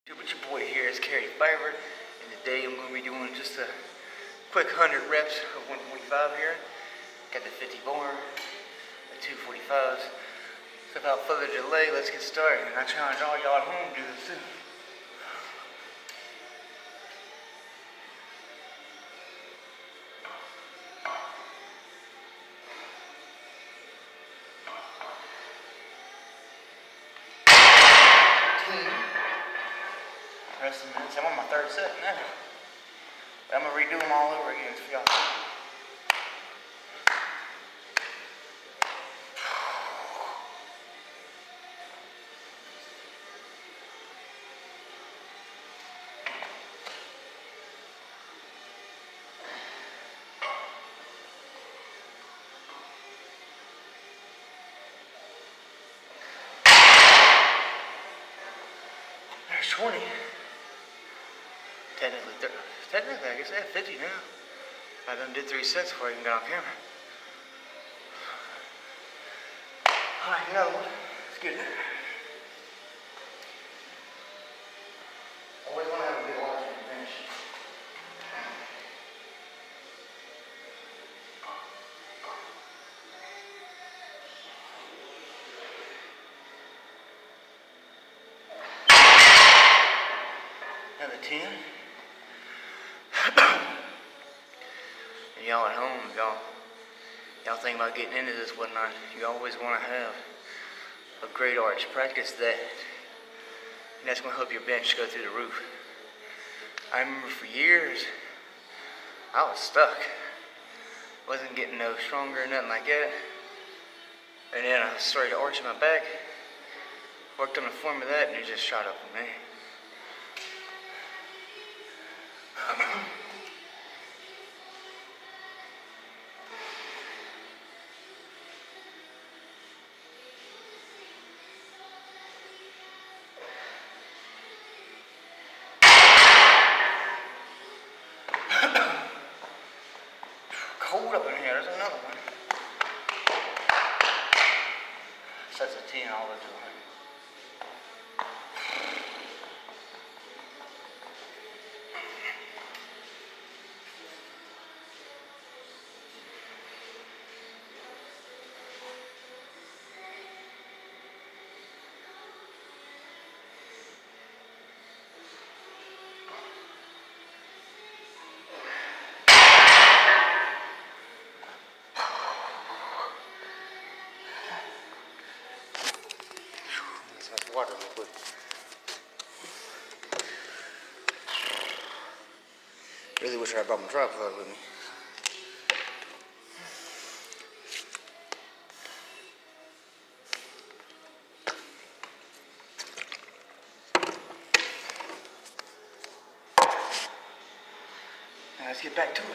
With your boy here is carrotyfiber, and today I'm going to be doing just a quick 100 reps of 145 here. Got the 50 bar, the 245s. So without further delay, let's get started. And I challenge all y'all at home to do this too. Rest of the minutes. I'm on my third set now. But I'm going to redo them all over again for y'all. There's 20. Technically, I guess I have 50 now. I done did 3 sets before I even got on camera. Alright, you know what? Let's get it. Always want to have a big arch on the bench. Another 10. And y'all at home, y'all think about getting into this whatnot, you always want to have a great arch. Practice that. And that's going to help your bench go through the roof. I remember for years, I was stuck. Wasn't getting no stronger or nothing like that. And then I started arching my back. Worked on the form of that and it just shot up for me. Cold up in here, there's another one. Sets of 10 all the way to 100. Water liquid. Really wish I brought my tripod with me. Now let's get back to it.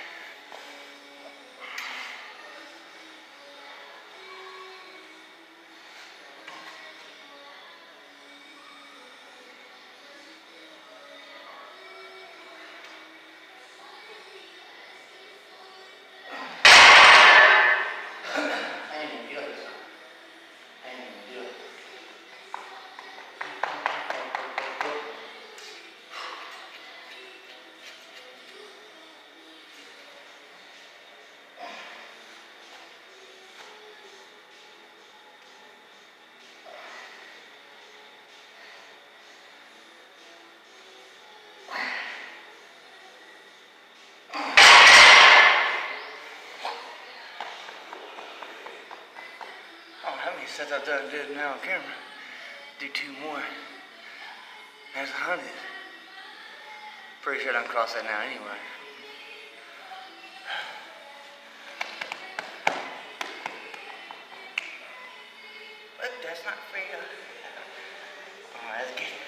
How many sets I've done did now on camera? Do 2 more. There's 100. Pretty sure I don't cross that now anyway. But that's not fair. Alright, let's get it.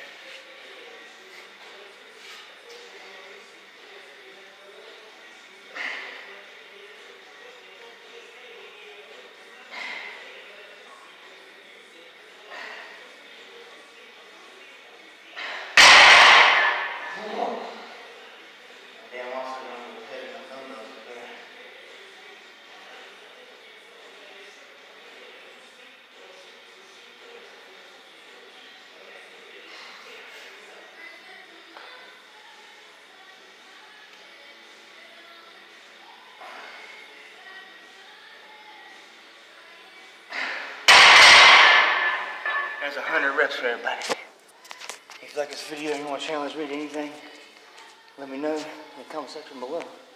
That's 100 reps for everybody. If you like this video and you want to challenge me to anything, let me know in the comment section below.